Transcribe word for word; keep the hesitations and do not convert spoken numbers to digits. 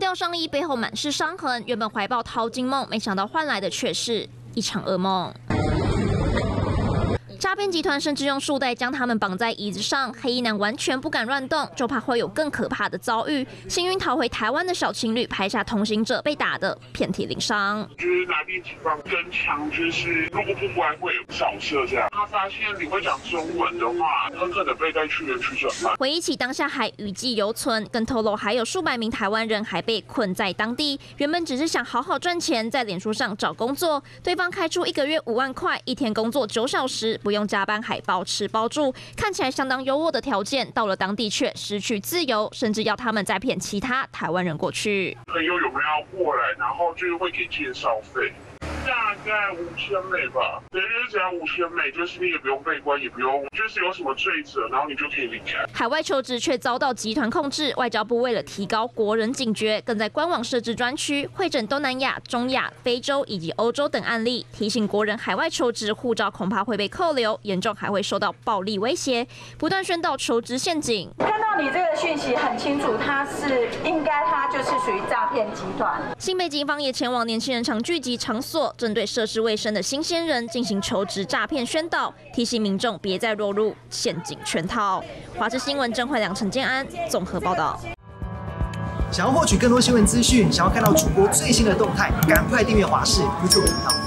吊上衣背后满是伤痕，原本怀抱淘金梦，没想到换来的却是一场噩梦。 诈骗集团甚至用束带将他们绑在椅子上，黑衣男完全不敢乱动，就怕会有更可怕的遭遇。幸运逃回台湾的小情侣拍下同行者被打得遍体鳞伤。 就是拿电击棒跟枪，就是如果不乖会有扫射这样。他发现你会讲中文的话，很可能被带去园区转卖。 回忆起当下还余悸犹存，更透露还有数百名台湾人还被困在当地。原本只是想好好赚钱，在脸书上找工作，对方开出一个月五万块，一天工作九小时，不用加班，还包吃包住，看起来相当优渥的条件，到了当地却失去自由，甚至要他们再骗其他台湾人过去。 朋友有没有要过来，然后就是会给介绍费。 大概五千美吧，对，就是只要五千美，就是你也不用被关，也不用，就是有什么罪责，然后你就可以离开。 海外求职却遭到集团控制，外交部为了提高国人警觉，更在官网设置专区，会诊东南亚、中亚、非洲以及欧洲等案例，提醒国人海外求职护照恐怕会被扣留，严重还会受到暴力威胁，不断宣导求职陷阱。 看到你这个讯息很清楚，它是应该它就是属于诈骗集团。 新北警方也前往年轻人常聚集场所。 针对涉世未深的新鲜人进行求职诈骗宣导，提醒民众别再落入陷阱圈套。华视新闻郑慧良、陈建安综合报道。 想要获取更多新闻资讯，想要看到主播最新的动态，赶快订阅华视 YouTube 频道。